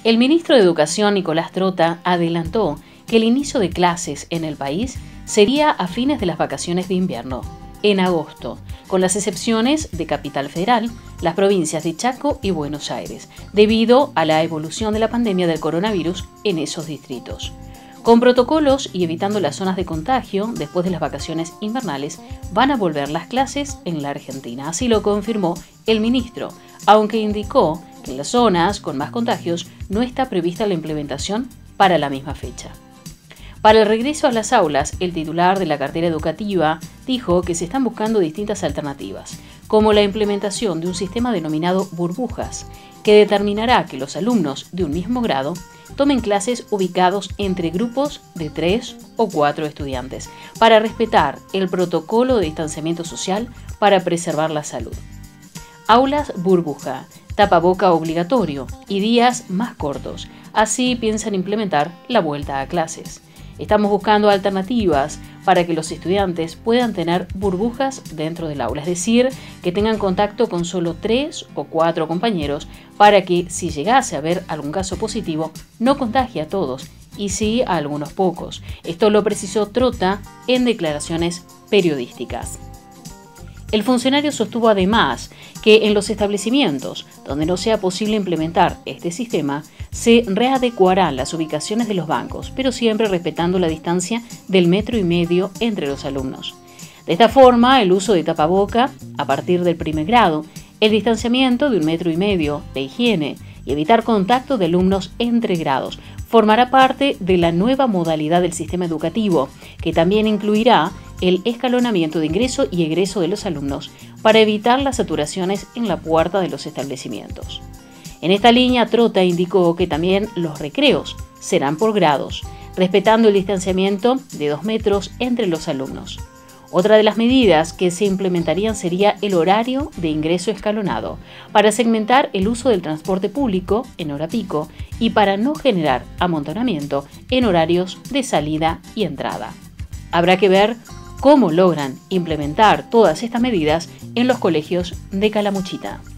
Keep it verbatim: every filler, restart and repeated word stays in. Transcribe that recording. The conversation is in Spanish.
El ministro de Educación, Nicolás Trota, adelantó que el inicio de clases en el país sería a fines de las vacaciones de invierno, en agosto, con las excepciones de Capital Federal, las provincias de Chaco y Buenos Aires, debido a la evolución de la pandemia del coronavirus en esos distritos. Con protocolos y evitando las zonas de contagio, después de las vacaciones invernales, van a volver las clases en la Argentina. Así lo confirmó el ministro, aunque indicó que en las zonas con más contagios no está prevista la implementación para la misma fecha. Para el regreso a las aulas, el titular de la cartera educativa dijo que se están buscando distintas alternativas, como la implementación de un sistema denominado burbujas, que determinará que los alumnos de un mismo grado tomen clases ubicados entre grupos de tres o cuatro estudiantes, para respetar el protocolo de distanciamiento social para preservar la salud. Aulas burbuja, tapaboca obligatorio y días más cortos. Así piensan implementar la vuelta a clases. Estamos buscando alternativas para que los estudiantes puedan tener burbujas dentro del aula, es decir, que tengan contacto con solo tres o cuatro compañeros para que, si llegase a haber algún caso positivo, no contagie a todos y sí a algunos pocos. Esto lo precisó Trota en declaraciones periodísticas. El funcionario sostuvo además que en los establecimientos donde no sea posible implementar este sistema, se readecuarán las ubicaciones de los bancos, pero siempre respetando la distancia del metro y medio entre los alumnos. De esta forma, el uso de tapaboca a partir del primer grado, el distanciamiento de un metro y medio de higiene y evitar contacto de alumnos entre grados formará parte de la nueva modalidad del sistema educativo, que también incluirá el escalonamiento de ingreso y egreso de los alumnos para evitar las saturaciones en la puerta de los establecimientos. En esta línea, Trota indicó que también los recreos serán por grados, respetando el distanciamiento de dos metros entre los alumnos. Otra de las medidas que se implementarían sería el horario de ingreso escalonado, para segmentar el uso del transporte público en hora pico y para no generar amontonamiento en horarios de salida y entrada. Habrá que ver cómo logran implementar todas estas medidas en los colegios de Calamuchita.